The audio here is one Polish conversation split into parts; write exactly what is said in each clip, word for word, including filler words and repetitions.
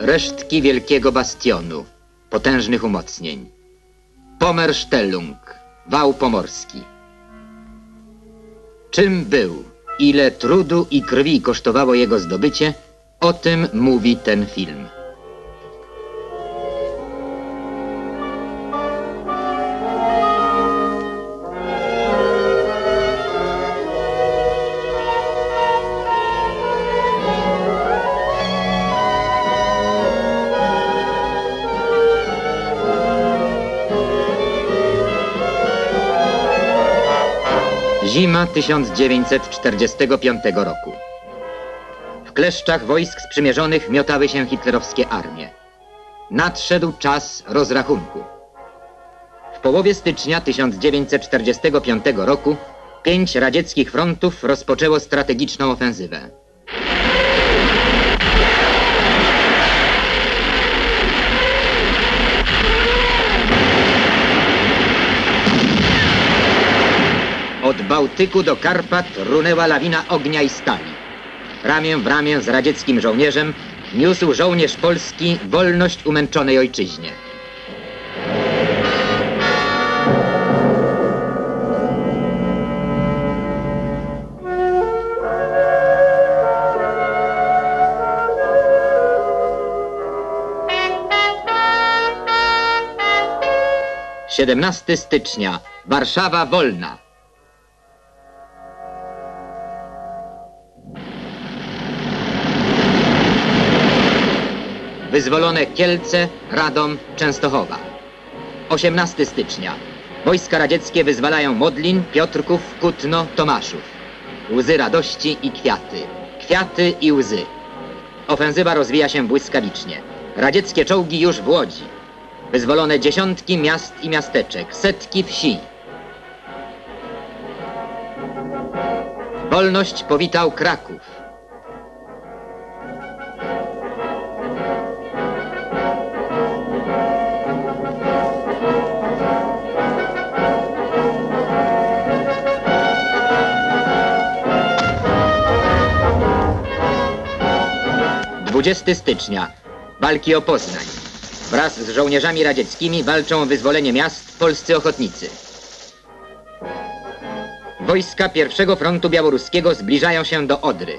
resztki wielkiego bastionu, potężnych umocnień. Pommerstellung, wał pomorski. Czym był, ile trudu i krwi kosztowało jego zdobycie, o tym mówi ten film. Zima tysiąc dziewięćset czterdziestego piątego roku. W kleszczach wojsk sprzymierzonych miotały się hitlerowskie armie. Nadszedł czas rozrachunku. W połowie stycznia tysiąc dziewięćset czterdziestego piątego roku pięć radzieckich frontów rozpoczęło strategiczną ofensywę. Od Bałtyku do Karpat runęła lawina ognia i stali. Ramię w ramię z radzieckim żołnierzem niósł żołnierz polski wolność umęczonej ojczyźnie. siedemnastego stycznia. Warszawa wolna. Wyzwolone Kielce, Radom, Częstochowa. osiemnastego stycznia. Wojska radzieckie wyzwalają Modlin, Piotrków, Kutno, Tomaszów. Łzy radości i kwiaty. Kwiaty i łzy. Ofensywa rozwija się błyskawicznie. Radzieckie czołgi już w Łodzi. Wyzwolone dziesiątki miast i miasteczek, setki wsi. Wolność powitał Kraków. dwudziestego stycznia. Walki o Poznań. Wraz z żołnierzami radzieckimi walczą o wyzwolenie miast polscy ochotnicy. Wojska pierwszego frontu białoruskiego zbliżają się do Odry.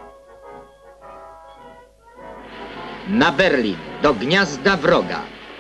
Na Berlin, do gniazda wroga.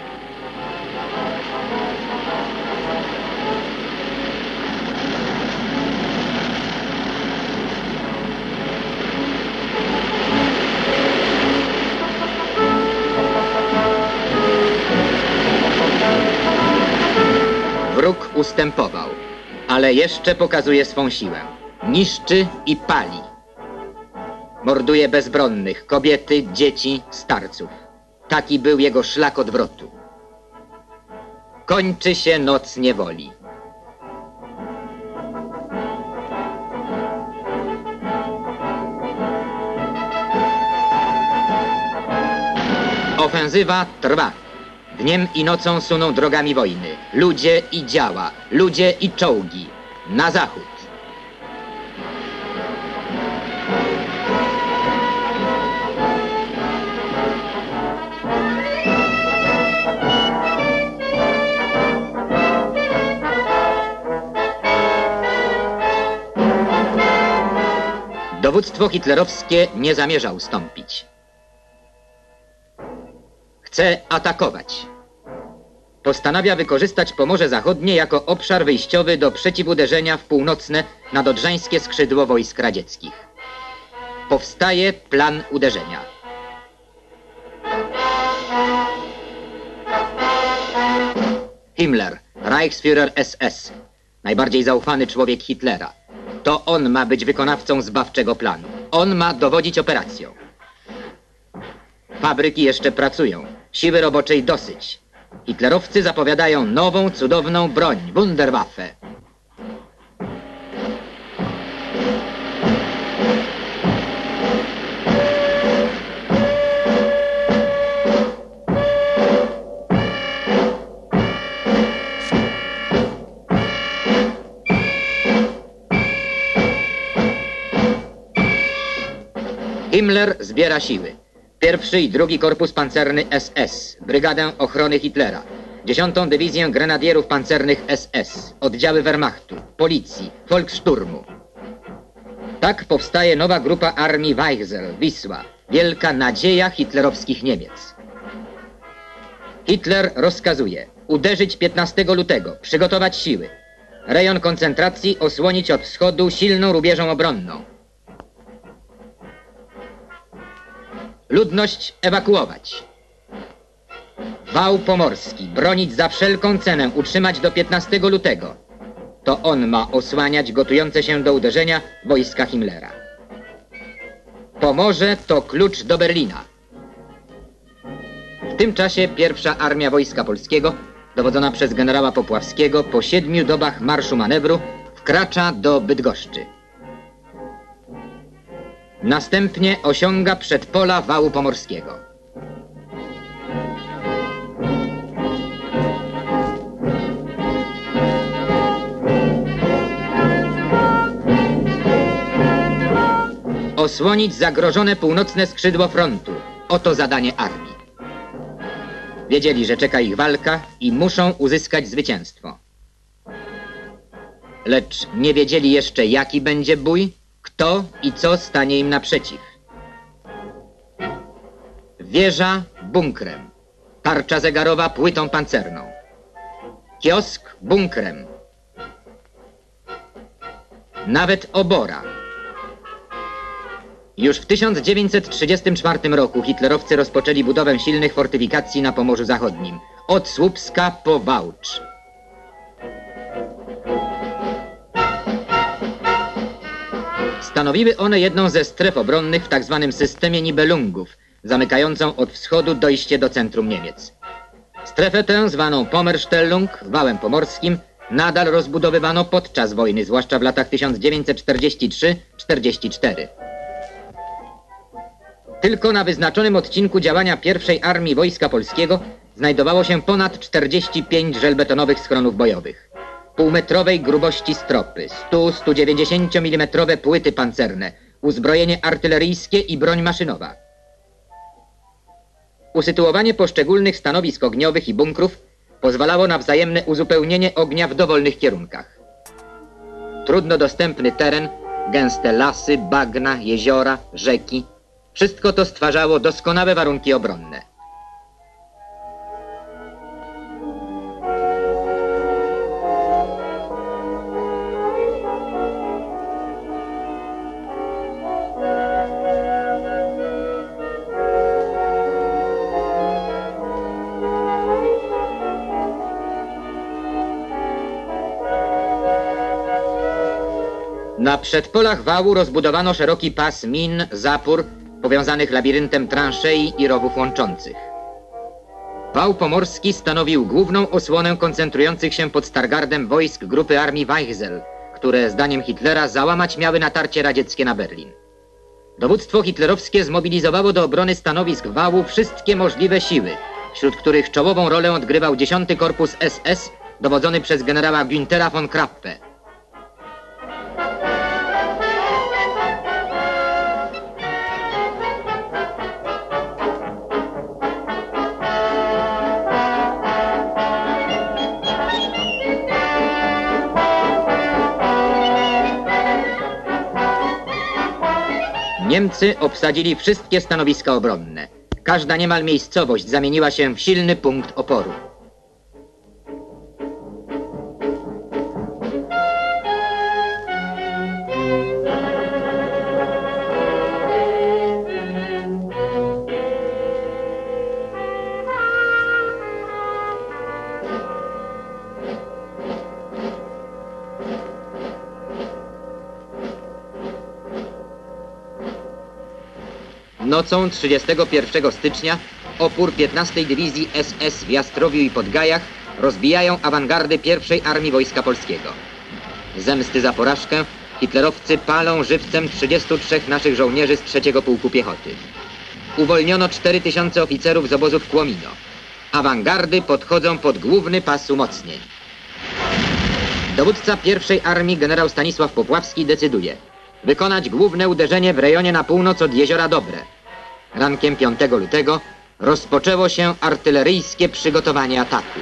Wróg ustępował, ale jeszcze pokazuje swą siłę. Niszczy i pali. Morduje bezbronnych, kobiety, dzieci, starców. Taki był jego szlak odwrotu. Kończy się noc niewoli. Ofensywa trwa. Dniem i nocą suną drogami wojny. Ludzie i działa, ludzie i czołgi. Na zachód. Dowództwo hitlerowskie nie zamierza ustąpić. Chce atakować. Postanawia wykorzystać Pomorze Zachodnie jako obszar wyjściowy do przeciwuderzenia w północne nadodrzańskie skrzydło wojsk radzieckich. Powstaje plan uderzenia. Himmler, Reichsführer S S, najbardziej zaufany człowiek Hitlera. To on ma być wykonawcą zbawczego planu. On ma dowodzić operacją. Fabryki jeszcze pracują. Siły roboczej dosyć. Hitlerowcy zapowiadają nową, cudowną broń, Wunderwaffe. Himmler zbiera siły. Pierwszy i drugi Korpus Pancerny S S, Brygadę Ochrony Hitlera, dziesiątą Dywizję Grenadierów Pancernych S S, oddziały Wehrmachtu, Policji, Volkssturmu. Tak powstaje nowa grupa armii Weichsel, Wisła, wielka nadzieja hitlerowskich Niemiec. Hitler rozkazuje uderzyć piętnastego lutego, przygotować siły, rejon koncentracji osłonić od wschodu silną rubieżą obronną. Ludność ewakuować. Wał pomorski bronić za wszelką cenę, utrzymać do piętnastego lutego. To on ma osłaniać gotujące się do uderzenia wojska Himmlera. Pomorze to klucz do Berlina. W tym czasie pierwsza Armia Wojska Polskiego, dowodzona przez generała Popławskiego, po siedmiu dobach marszu manewru wkracza do Bydgoszczy. Następnie osiąga przedpola wału pomorskiego. Osłonić zagrożone północne skrzydło frontu. Oto zadanie armii. Wiedzieli, że czeka ich walka i muszą uzyskać zwycięstwo. Lecz nie wiedzieli jeszcze, jaki będzie bój, kto i co stanie im naprzeciw. Wieża bunkrem, tarcza zegarowa płytą pancerną, kiosk bunkrem, nawet obora. Już w tysiąc dziewięćset trzydziestym czwartym roku hitlerowcy rozpoczęli budowę silnych fortyfikacji na Pomorzu Zachodnim, od Słupska po Wałcz. Stanowiły one jedną ze stref obronnych w tzw. systemie Nibelungów, zamykającą od wschodu dojście do centrum Niemiec. Strefę tę, zwaną Pommerstellung, wałem pomorskim, nadal rozbudowywano podczas wojny, zwłaszcza w latach tysiąc dziewięćset czterdziestym trzecim do czterdziestego czwartego. Tylko na wyznaczonym odcinku działania pierwszej Armii Wojska Polskiego znajdowało się ponad czterdzieści pięć żelbetonowych schronów bojowych, półmetrowej grubości stropy, sto do stu dziewięćdziesięciu milimetrów płyty pancerne, uzbrojenie artyleryjskie i broń maszynowa. Usytuowanie poszczególnych stanowisk ogniowych i bunkrów pozwalało na wzajemne uzupełnienie ognia w dowolnych kierunkach. Trudno dostępny teren, gęste lasy, bagna, jeziora, rzeki, wszystko to stwarzało doskonałe warunki obronne. Na przedpolach wału rozbudowano szeroki pas min, zapór, powiązanych labiryntem transzei i rowów łączących. Wał pomorski stanowił główną osłonę koncentrujących się pod Stargardem wojsk grupy armii Weichsel, które zdaniem Hitlera załamać miały natarcie radzieckie na Berlin. Dowództwo hitlerowskie zmobilizowało do obrony stanowisk wału wszystkie możliwe siły, wśród których czołową rolę odgrywał dziesiąty Korpus S S, dowodzony przez generała Günthera von Krappe. Niemcy obsadzili wszystkie stanowiska obronne. Każda niemal miejscowość zamieniła się w silny punkt oporu. Nocą trzydziestego pierwszego stycznia opór piętnastej Dywizji S S w Jastrowiu i Podgajach rozbijają awangardy pierwszej Armii Wojska Polskiego. Zemsty za porażkę hitlerowcy palą żywcem trzydziestu trzech naszych żołnierzy z trzeciego Pułku Piechoty. Uwolniono cztery tysiące oficerów z obozu w Kłomino. Awangardy podchodzą pod główny pas umocnień. Dowódca pierwszej Armii generał Stanisław Popławski decyduje wykonać główne uderzenie w rejonie na północ od Jeziora Dobre. Rankiem piątego lutego rozpoczęło się artyleryjskie przygotowanie ataku.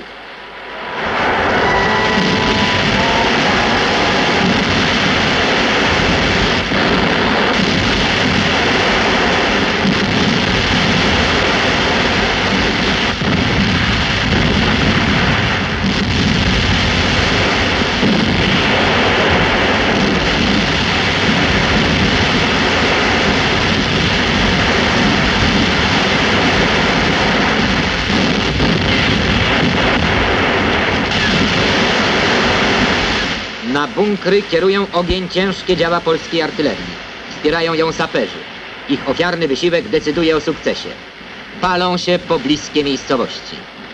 Na bunkry kierują ogień ciężkie działa polskiej artylerii. Wspierają ją saperzy. Ich ofiarny wysiłek decyduje o sukcesie. Palą się pobliskie miejscowości.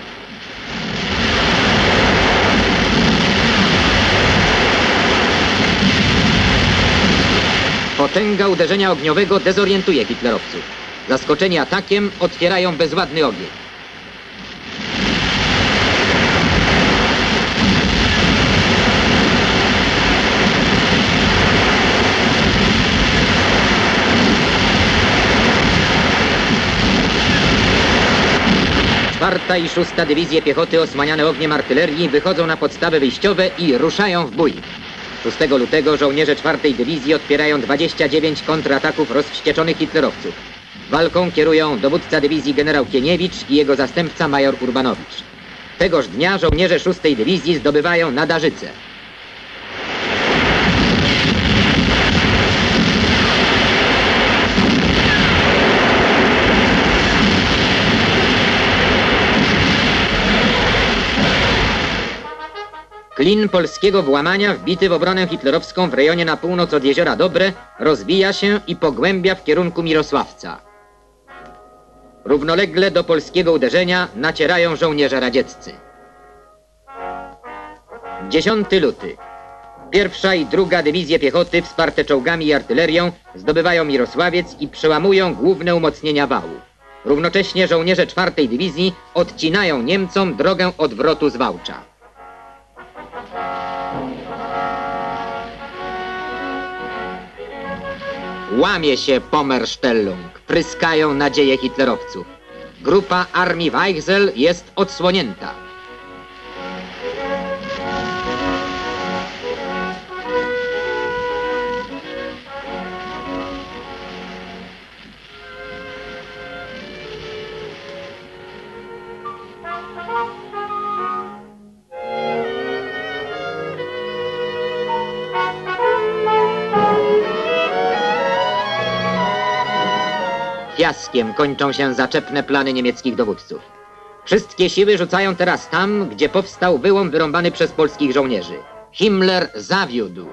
Potęga uderzenia ogniowego dezorientuje hitlerowców. Zaskoczeni atakiem otwierają bezładny ogień. Czwarta i szósta dywizje piechoty osłaniane ogniem artylerii wychodzą na podstawy wyjściowe i ruszają w bój. szóstego lutego żołnierze czwartej dywizji odpierają dwadzieścia dziewięć kontrataków rozwścieczonych hitlerowców. Walką kierują dowódca dywizji generał Kieniewicz i jego zastępca major Urbanowicz. Tegoż dnia żołnierze szóstej dywizji zdobywają Nadarzycę. Klin polskiego włamania wbity w obronę hitlerowską w rejonie na północ od Jeziora Dobre rozwija się i pogłębia w kierunku Mirosławca. Równolegle do polskiego uderzenia nacierają żołnierze radzieccy. dziesiąty luty. Pierwsza i druga dywizje piechoty wsparte czołgami i artylerią zdobywają Mirosławiec i przełamują główne umocnienia wału. Równocześnie żołnierze czwartej dywizji odcinają Niemcom drogę odwrotu z Wałcza. Łamie się Pommerstellung, pryskają nadzieje hitlerowców. Grupa armii Weichsel jest odsłonięta. Fiaskiem kończą się zaczepne plany niemieckich dowódców. Wszystkie siły rzucają teraz tam, gdzie powstał wyłom wyrąbany przez polskich żołnierzy. Himmler zawiódł.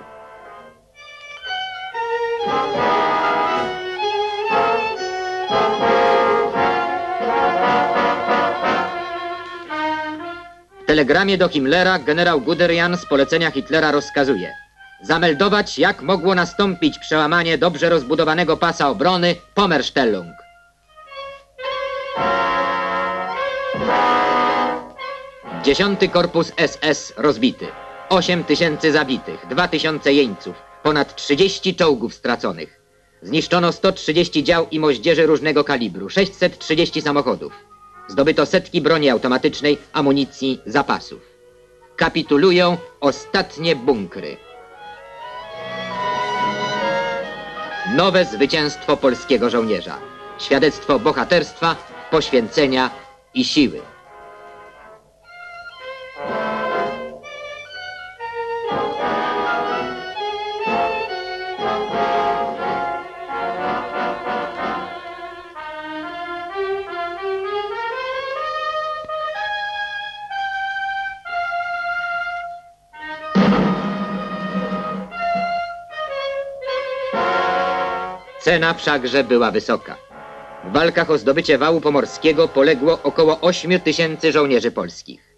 W telegramie do Himmlera generał Guderian z polecenia Hitlera rozkazuje zameldować, jak mogło nastąpić przełamanie dobrze rozbudowanego pasa obrony Pommerstellung. Dziesiąty korpus S S rozbity, osiem tysięcy zabitych, dwa tysiące jeńców, ponad trzydzieści czołgów straconych. Zniszczono sto trzydzieści dział i moździerzy różnego kalibru, sześćset trzydzieści samochodów. Zdobyto setki broni automatycznej, amunicji, zapasów. Kapitulują ostatnie bunkry. Nowe zwycięstwo polskiego żołnierza. Świadectwo bohaterstwa, poświęcenia i siły. Cena wszakże była wysoka. W walkach o zdobycie wału pomorskiego poległo około ośmiu tysięcy żołnierzy polskich.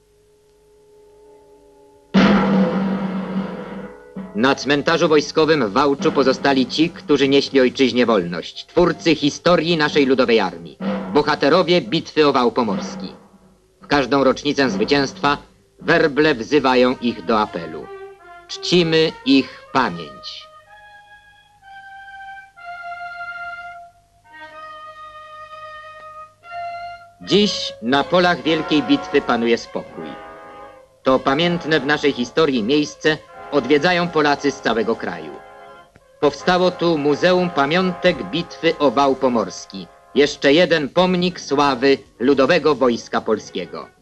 Na cmentarzu wojskowym w Wałczu pozostali ci, którzy nieśli ojczyźnie wolność, twórcy historii naszej ludowej armii, bohaterowie bitwy o wał pomorski. W każdą rocznicę zwycięstwa werble wzywają ich do apelu. Czcimy ich pamięć. Dziś na polach wielkiej bitwy panuje spokój. To pamiętne w naszej historii miejsce odwiedzają Polacy z całego kraju. Powstało tu Muzeum Pamiątek Bitwy o Wał Pomorski. Jeszcze jeden pomnik sławy Ludowego Wojska Polskiego.